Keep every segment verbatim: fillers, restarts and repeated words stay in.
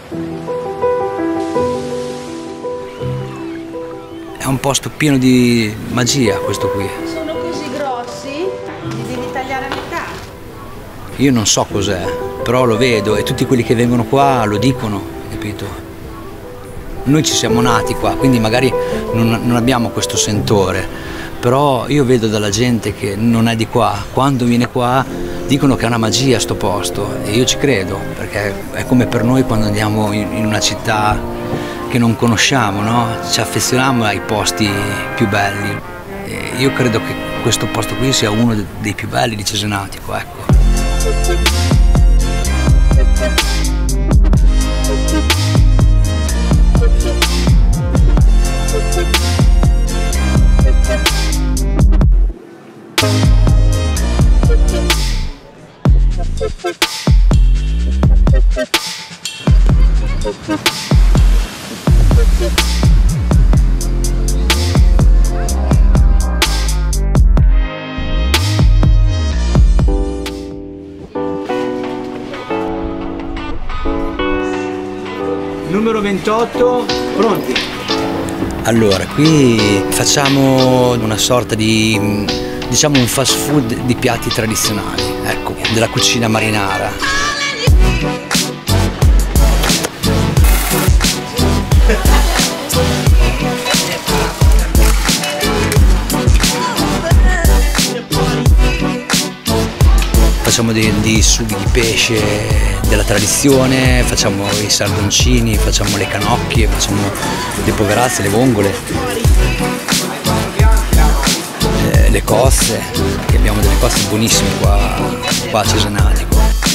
È un posto pieno di magia questo qui. Sono così grossi, li devi tagliare a metà. Io non so cos'è, però lo vedo e tutti quelli che vengono qua lo dicono, capito? Noi ci siamo nati qua, quindi magari non, non abbiamo questo sentore, però io vedo dalla gente che non è di qua, quando viene qua dicono che è una magia sto posto e io ci credo, perché è come per noi quando andiamo in, in una città che non conosciamo, no? Ci affezioniamo ai posti più belli e io credo che questo posto qui sia uno dei più belli di Cesenatico, ecco. Numero ventotto, pronti? Allora, qui facciamo una sorta di, diciamo, un fast food di piatti tradizionali, ecco, della cucina marinara. Facciamo dei, dei sughi di pesce della tradizione, facciamo i sardoncini, facciamo le canocchie, facciamo le poverazze, le vongole, eh, le cozze, che abbiamo delle cozze buonissime qua, qua a Cesenatico.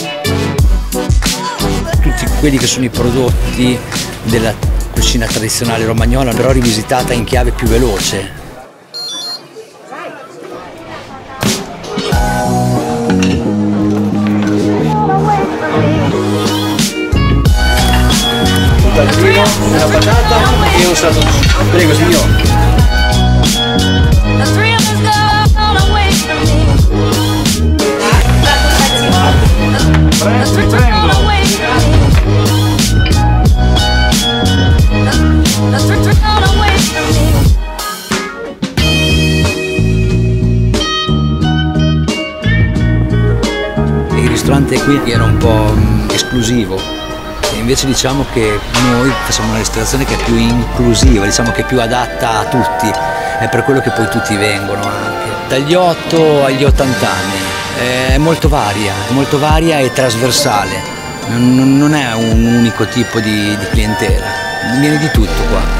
Tutti quelli che sono i prodotti della cucina tradizionale romagnola, però rivisitata in chiave più veloce. Una patata e un salmoncino. Prego signor. Prego, prego. Il ristorante qui era un po' esclusivo. Invece diciamo che noi facciamo una ristorazione che è più inclusiva, diciamo che è più adatta a tutti, è per quello che poi tutti vengono anche. Dagli otto agli ottanta anni, è molto varia, è molto varia e trasversale, non, non è un unico tipo di, di clientela, viene di tutto qua.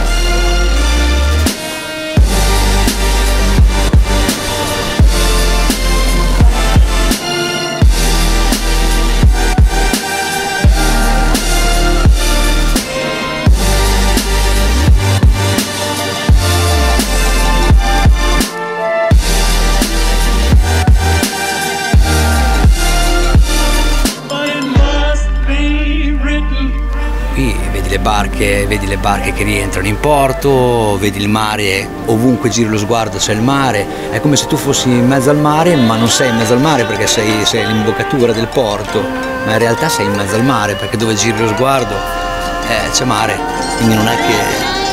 Qui vedi le barche, vedi le barche che rientrano in porto, vedi il mare, ovunque giri lo sguardo c'è il mare, è come se tu fossi in mezzo al mare, ma non sei in mezzo al mare perché sei, sei all'imboccatura del porto, ma in realtà sei in mezzo al mare perché dove giri lo sguardo eh, c'è mare, quindi non è che